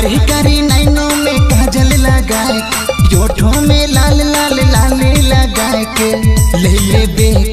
कारी कारी नैनों में काजल लगाए, होठों में लाल लाल लाले लगाए के ले ले बे